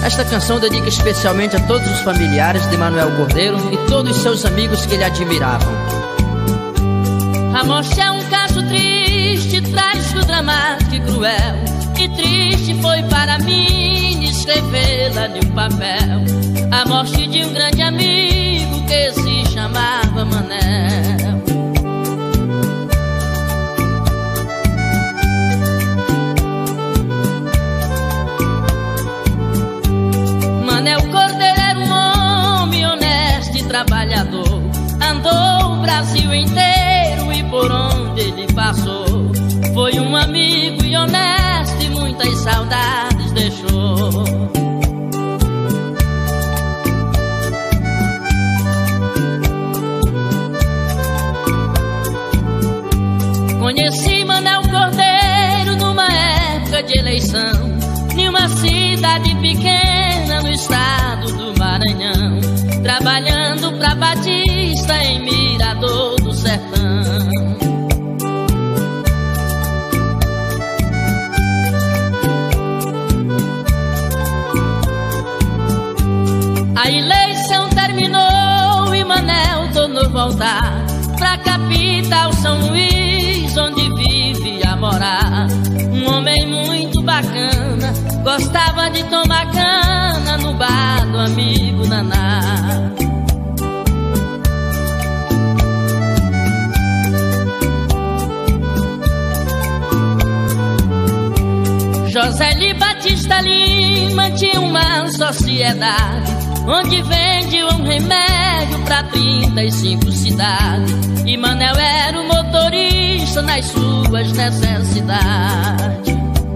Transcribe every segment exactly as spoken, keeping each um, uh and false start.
Esta canção dedica especialmente a todos os familiares de Manuel Cordeiro e todos os seus amigos que ele admiravam. A morte é um caso triste, trágico, dramático e cruel. E triste foi para mim escrevê-la de um papel. A morte de um grande amigo que se chamava Manel. Manel Cordeiro era um homem honesto e trabalhador. Andou o Brasil inteiro e por onde ele passou foi um amigo e honesto e muitas saudades deixou. Conheci Manel Cordeiro numa época de eleição, em uma cidade pequena no estado do Maranhão, trabalhando pra Batista em Mirador do Sertão. A eleição terminou e Manel tornou voltar pra capital São Luís, onde vivia a morar. Um homem muito bacana, gostava de tomar cana no bar do amigo Naná. José Batista Lima tinha uma sociedade onde vendiam remédio pra trinta e cinco cidades, e Manel era o motorista nas suas necessidades.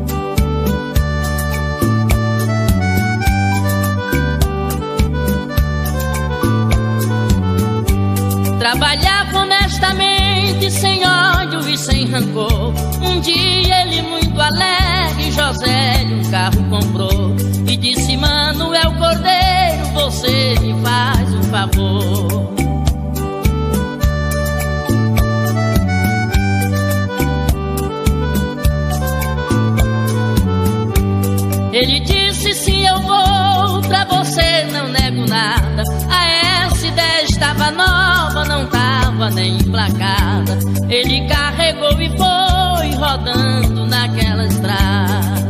Trabalhava honestamente, sem ódio e sem rancor. Um dia ele, muito alegre, José um carro comprou e disse: Manuel Cordeiro, você me faz um favor. Ele disse: sim, eu vou, pra você não nego nada. A S dez estava nova, não tava nem emplacada. Ele carregou e foi rodando naquela estrada.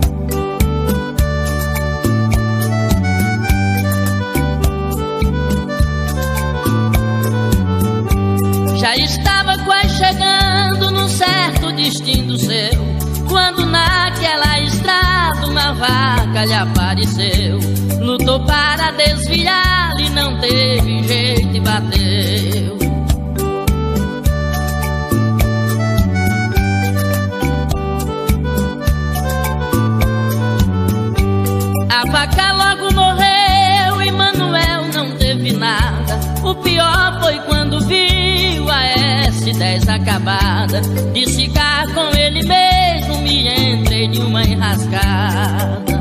Já estava quase chegando num certo destino seu, quando naquela estrada uma vaca lhe apareceu. Lutou para desviar e não teve jeito e bateu. A vaca logo morreu e Manuel não teve nada. O pior foi quando viu a S dez acabada. Disse: cá com ele mesmo me entrei em uma enrascada.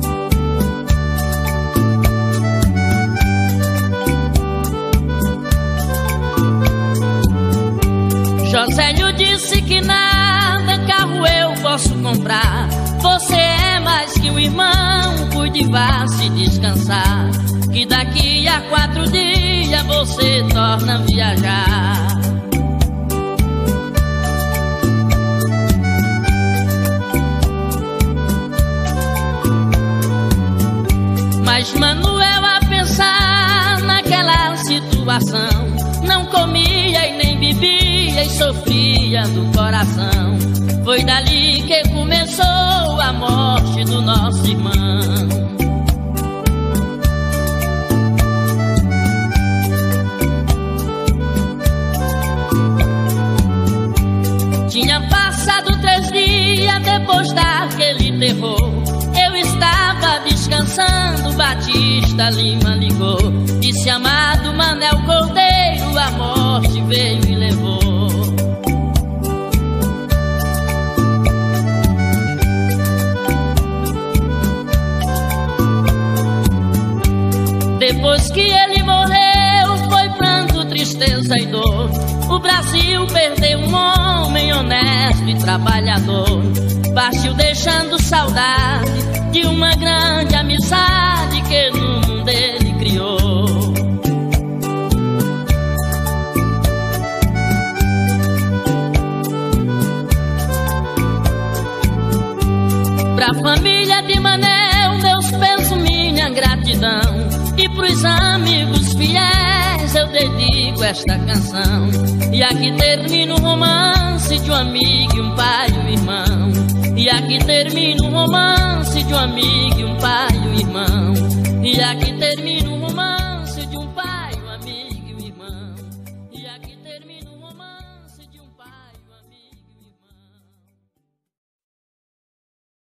Josélio disse que nada, carro eu posso comprar. Você é mais que um irmão, cuide, vá se descansar, que daqui a quatro dias você torna a viajar. Mas Manuel, a pensar naquela situação, não comia e nem bebia e sofria do coração. Foi dali que começou a morte do nosso irmão. Tinha passado três dias depois daquele terror. Eu estava descansando, Batista Lima ligou. Disse: amado Manel Cordeiro, a morte veio e levou. Depois que ele morreu, foi pranto, tristeza e dor. O Brasil perdeu um homem honesto e trabalhador. Partiu deixando saudade de uma grande amizade que no mundo ele criou. Pra família de Manel, Deus penso minha gratidão, e pros amigos fiéis eu dedico esta canção. E aqui termina o romance de um amigo e um pai e um irmão. E aqui termina o romance de um amigo e um pai e um irmão.